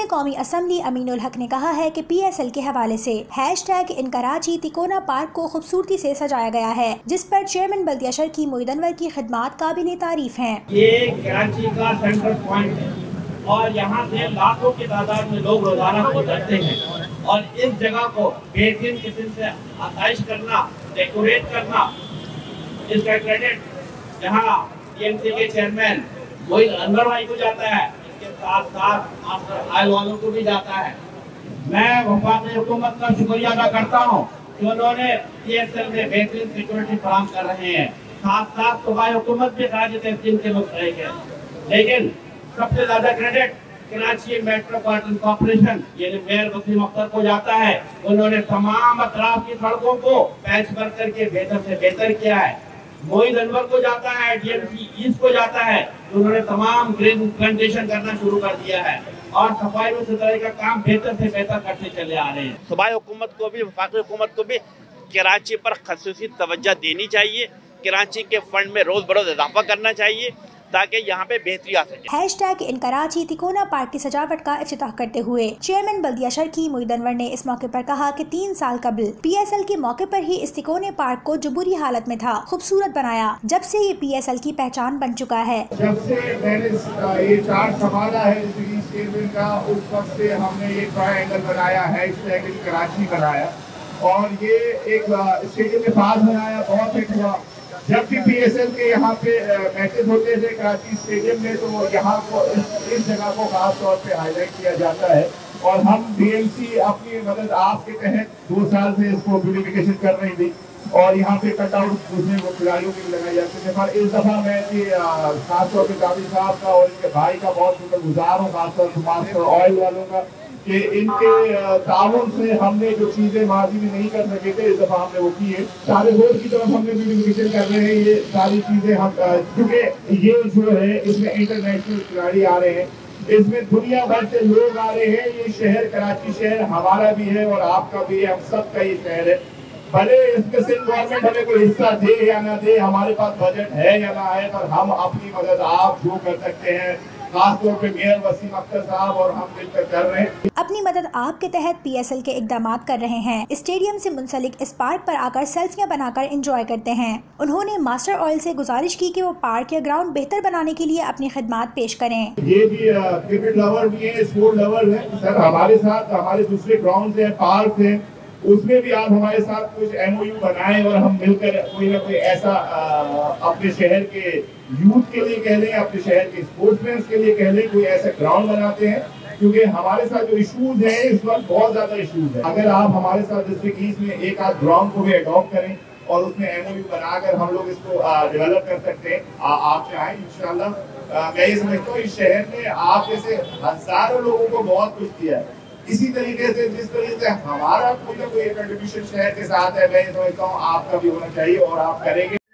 रुकने कौमी असम्बली अमीनुल हक ने कहा है कि PSL के हवाले से hashtag in Karachi Tikona park को खूबसूरती से सजाया गया है, जिस पर चेयरमैन बल्दिया शर्की मोईद अनवर की खिदमात काबिल तारीफ हैं। ये कराची का सेंट्रल पॉइंट है और यहाँ से लाखों की तादाद में लोग रोजाना गुजरते हैं और इस जगह को बेहतरीन किस्म से आसाइश करना, डेकोरेट करना, इसका क्रेडिट यहाँ TMC के चेयरमैन मोईद अनवर भाई को जाता है, इसके साथ साथ मास्टर आयल वालों को भी जाता है। मैं वफाकी हुकूमत का शुक्रिया अदा करता हूँ कि उन्होंने PSL में बेहतरीन सिक्योरिटी फराहम कर रहे हैं, साथ साथ सूबाई हुकूमत भी खराज तहसीन के मुस्तहिक है। लेकिन सबसे ज्यादा क्रेडिट कराची मेट्रोपॉलिटन कॉर्पोरेशन यानी मेयर वसीम अख्तर को जाता है। उन्होंने तमाम अतराफ की सड़कों को पैच भर करके बेहतर से बेहतर किया है। मोईद अनवर को जाता है, DMC ईस्ट को जाता है, उन्होंने तमाम ग्रीन प्लांटेशन करना शुरू कर दिया है और सफाई व सुथराई का काम बेहतर से बेहतर करते चले आ रहे हैं। सूबाई हुकूमत को भी, वफाकी हुकूमत को भी कराची पर खसूसी तवज्जो देनी चाहिए। कराची के फंड में रोज बरोज इजाफा करना चाहिए ताकि यहाँ पे बेहतरी आ सके। Hashtag in Karachi Tikona park की सजावट का इफ्तिताह करते हुए चेयरमैन बल्दिया शर्की मोईद अनवर ने इस मौके पर कहा कि 3 साल कबल PSL के मौके पर ही इस तिकोने पार्क को जो बुरी हालत में था खूबसूरत बनाया। जब से ये PSL की पहचान बन चुका है। जब से मैंने ये चार्ज संभाला है चेयरमैन का, उस वक्त से हमने ये ट्रायंगल बनाया, हैशटैग इन कराची बनाया और ये एक स्टेडियम के पास बनाया। बहुत एक जब भी PSL के यहाँ पे मैचेस होते थे कराची स्टेडियम में, तो यहाँ को इस जगह को खास तौर पे हाईलाइट किया जाता है और हम DMC अपनी मदद आपके तहत 2 साल से इसको ब्यूटिफिकेशन कर रही थी और यहाँ पे कटआउट उसमें वो खिलाड़ियों के लिए लगाए जाते थे। पर इस दफा मैं खास तौर पे काबिल साहब का और इनके भाई का बहुत शुक्रगुजार हूँ, खासतौर पर मास्टर ऑयल वालों का, कि इनके ताउन से हमने जो चीजें माजी में नहीं कर सके थे इस दफा हमने वो की है। सारे रोड की तरफ हमने ब्यूटिफिकेशन कर रहे हैं। ये सारी चीजें हम क्योंकि ये जो है इसमें इंटरनेशनल खिलाड़ी आ रहे हैं, इसमें दुनिया भर से लोग आ रहे हैं। ये शहर कराची शहर हमारा भी है और आपका भी है, हम सबका ये शहर है। भले इसमें से गवर्नमेंट हमें कोई हिस्सा दे या ना दे, हमारे पास बजट है या ना है, पर हम अपनी मदद आप जो कर सकते हैं, खासतौर पे मेयर वसीम अख्तर साहब और हम मिलकर कर रहे हैं। अपनी मदद आप के तहत PSL के इकदाम कर रहे हैं। स्टेडियम से मुंसलिक इस पार्क पर आकर सेल्फियां बनाकर एंजॉय करते हैं। उन्होंने मास्टर ऑयल से गुजारिश की कि वो पार्क या ग्राउंड बेहतर बनाने के लिए अपनी खिदमात पेश करें। ये भी क्रिकेट लवर भी है, स्पोर्ट लवर है सर, हमारे साथ हमारे दूसरे ग्राउंड है, पार्क है, उसमें भी आप हमारे साथ कुछ MOU बनाएं और हम मिलकर कोई ना कोई ऐसा अपने शहर के यूथ के लिए कह लें, अपने शहर के स्पोर्ट्समैन के लिए कह लें, कोई ऐसा ग्राउंड बनाते हैं। क्योंकि हमारे साथ जो इश्यूज हैं इस वक्त बहुत ज्यादा इश्यूज है। अगर आप हमारे साथ डिस्ट्रिक्ट ईस्ट में एक आध ग्राउंड को भी अडॉप्ट करें और उसमें MOU बनाकर हम लोग इसको डेवलप कर सकते हैं, आप चाहें इंशाल्लाह। मैं ये समझता हूँ इस शहर ने आप जैसे हजारों लोगों को बहुत कुछ किया है। इसी तरीके से जिस तरीके से हमारा कोई ना कोई कंट्रीब्यूशन शहर के साथ है, मैं समझता हूँ आपका भी होना चाहिए और आप करेंगे।